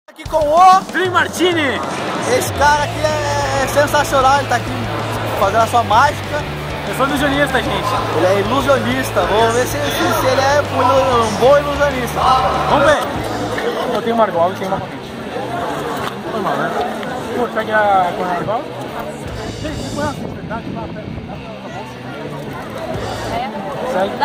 Aqui com o Dream Martini. Esse cara aqui é sensacional, ele tá aqui fazendo a sua mágica. Eu sou ilusionista, gente. Ele é ilusionista, vamos ver se ele é um bom ilusionista. Vamos ver. Eu tenho uma argola e tenho uma corrente. Normal, né? Pô, pega a argola. Segue.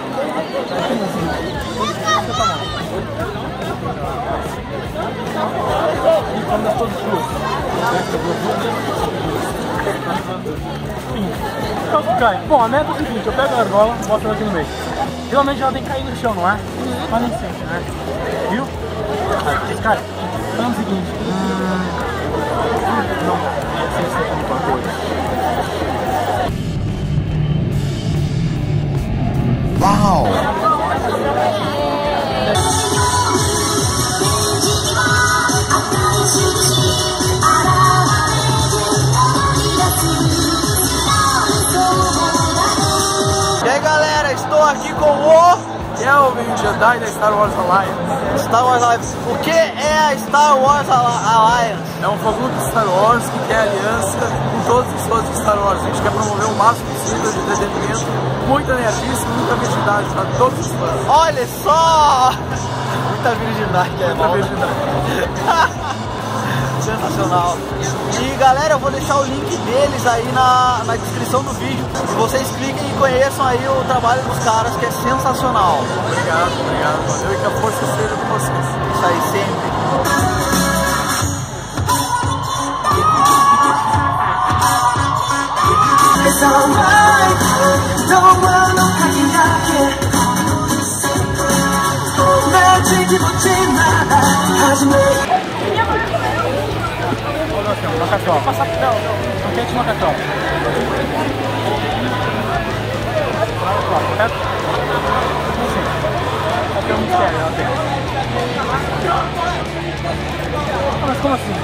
Bom, a meta é o seguinte, eu pego a argola e boto ela aqui no meio. Geralmente ela tem que cair no chão, não é? Mas nem sempre, né? Viu? Aí, cara, faz o seguinte. Não, sem ser com coisa. Uau! E aí galera, estou aqui com o Kelvin, Jedi da Star Wars Alliance. Star Wars Alliance. O que é a Star Wars Alliance? É um fã-clube de Star Wars que quer aliança com todos os fãs de Star Wars. A gente quer promover o máximo possível de entretenimento, muita nerdice, muita virgindade para todos os fãs. Olha só! Muita virgindade, Muita virgindade. Sensacional. E galera, eu vou deixar o link deles aí na descrição do vídeo. E vocês cliquem e conheçam aí o trabalho dos caras, que é sensacional. Obrigado, obrigado. Valeu e que a força esteja com vocês. Isso aí, sempre. Macacó. Não quente macacó. Correto? Sim. Aqui é um mistério, ela tem. Mas como assim?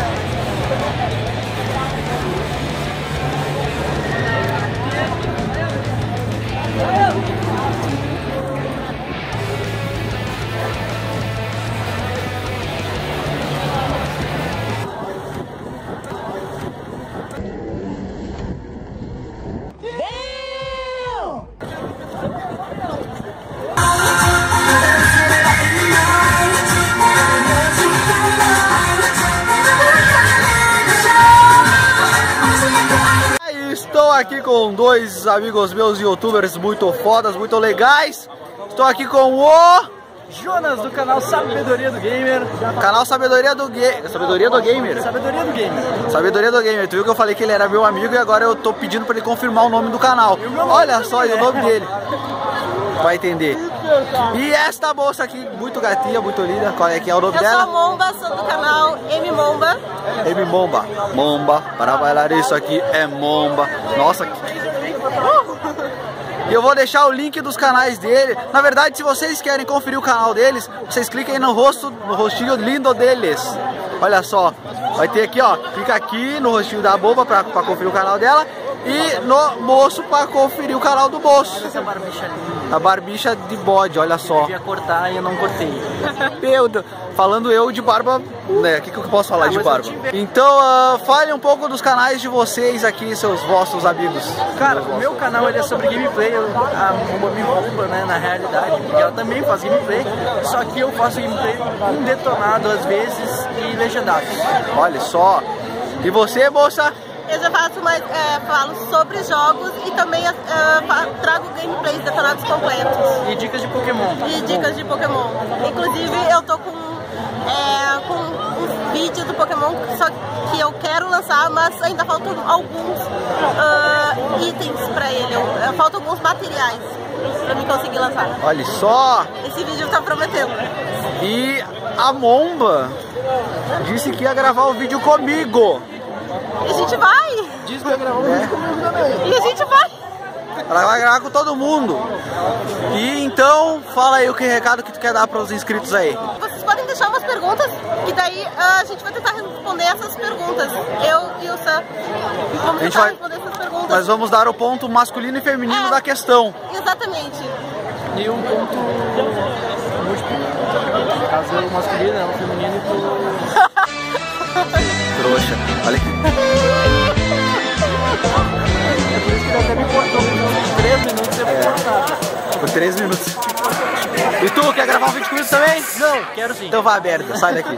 Estou aqui com dois amigos meus youtubers muito fodas, muito legais. Estou aqui com o Jonas do canal Sabedoria do Gamer. canal Sabedoria do Gamer. Sabedoria do Gamer. Sabedoria do Gamer. Tu viu que eu falei que ele era meu amigo e agora eu tô pedindo pra ele confirmar o nome do canal. Olha só, e o nome dele. Vai entender. E esta moça aqui, muito gatinha, muito linda. Qual é que é o nome dela? Eu sou a Momba, sou do canal M Momba. M Momba. Momba, para bailar isso aqui é Momba. Nossa, E eu vou deixar o link dos canais dele. Na verdade, se vocês querem conferir o canal deles, vocês cliquem no rostinho lindo deles. Olha só, vai ter aqui, ó. Clica aqui no rostinho da Bomba pra conferir o canal dela. E no moço pra conferir o canal do moço. Essa barbicha linda. A barbicha de bode, olha só. Eu ia cortar e eu não cortei. Meu Deus. Falando eu de barba, né? O que eu posso falar de barba? Então, fale um pouco dos canais de vocês aqui, seus vossos amigos. Cara, o meu canal ele é sobre gameplay, a Momba me rouba, né, na realidade, porque ela também faz gameplay, só que eu faço gameplay com detonado às vezes e legendado. Olha só. E você, moça? Eu já faço mais, falo sobre jogos e também trago gameplays detonados completos. E dicas de Pokémon. E dicas de Pokémon. Inclusive eu tô com um vídeo do Pokémon só que eu quero lançar, mas ainda faltam alguns itens pra ele. Faltam alguns materiais pra mim conseguir lançar. Olha só. Esse vídeo tá prometendo. E a Momba disse que ia gravar o vídeo comigo. E a gente vai! Diz que vai gravar um vídeo comigo também. E a gente vai! Ela vai gravar com todo mundo. E então, fala aí o que recado que tu quer dar para os inscritos aí. Vocês podem deixar umas perguntas, que daí a gente vai tentar responder essas perguntas. Eu e o Sam vamos tentar responder essas perguntas. Nós vamos dar o ponto masculino e feminino da questão. Exatamente. E um ponto múltiplo. No caso, o masculino, o feminino e o Olha. É por isso que ele até me cortou. 3 minutos eu vou cortar. Por 3 minutos. E tu, quer gravar um vídeo comigo também? Não, quero sim. Então vai, merda, sai daqui.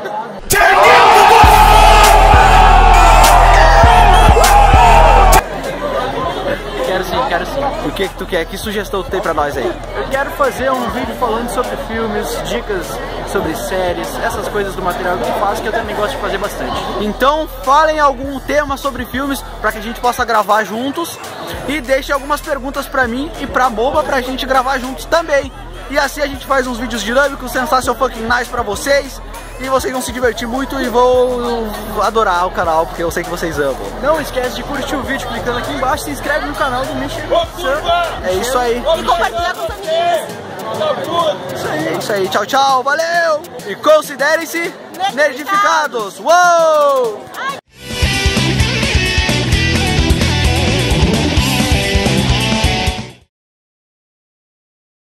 Quero sim. O que tu quer? Que sugestão tu tem pra nós aí? Eu quero fazer um vídeo falando sobre filmes, dicas sobre séries, essas coisas do material que eu faço, que eu também gosto de fazer bastante. Então falem algum tema sobre filmes pra que a gente possa gravar juntos. E deixem algumas perguntas pra mim e pra Moba pra gente gravar juntos também. E assim a gente faz uns vídeos dinâmicos, sensacional fucking nice pra vocês. E vocês vão se divertir muito e vão adorar o canal, porque eu sei que vocês amam. Não esquece de curtir o vídeo clicando aqui embaixo, se inscreve no canal do Michel. É isso aí. E compartilhar com os amigos. É isso aí. Tchau, tchau. Valeu! E considerem-se nerdificados. Uou!